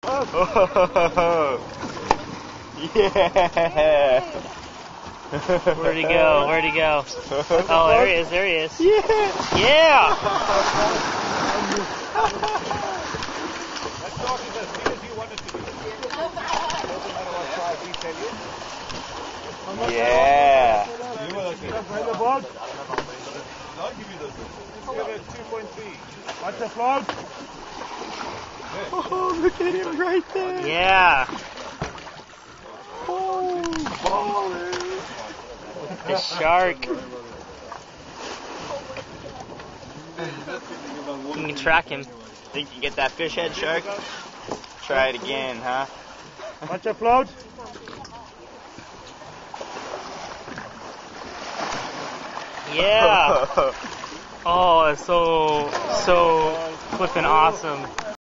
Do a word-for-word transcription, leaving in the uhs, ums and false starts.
Yeah. Where'd he go? Where'd he go? Oh, there he is. There he is. Yeah. Yeah. That dog is as big as you want it to be. Yeah. I'll give you those. Give it two point three. Watch the float. Oh, look at him right there. Yeah. Oh, baller. The shark. You can track him. Think you get that fish head, shark? Try it again, huh? Watch the float. Yeah. Oh, it's so, so flippin' awesome.